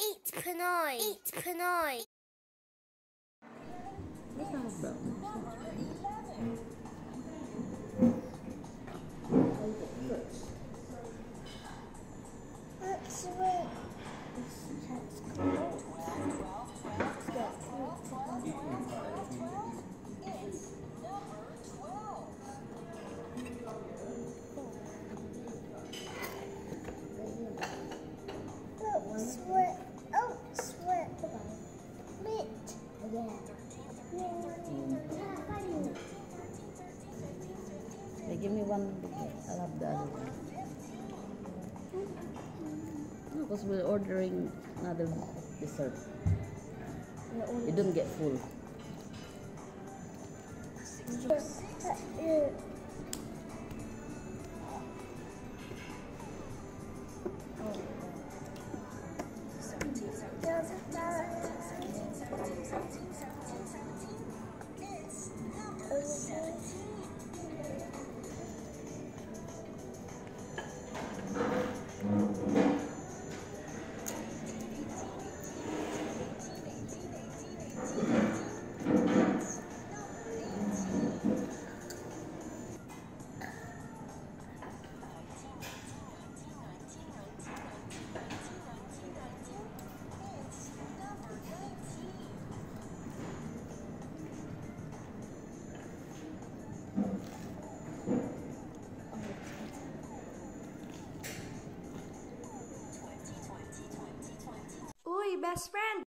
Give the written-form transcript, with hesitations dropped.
Eat PINOY. Eat PINOY. What's that about? Let's wait. Let's go. Sweat. Oh, sweat. Meat. They give me one. I'll have the other one. No, because we're ordering another dessert. You don't get full. Uy, best friend!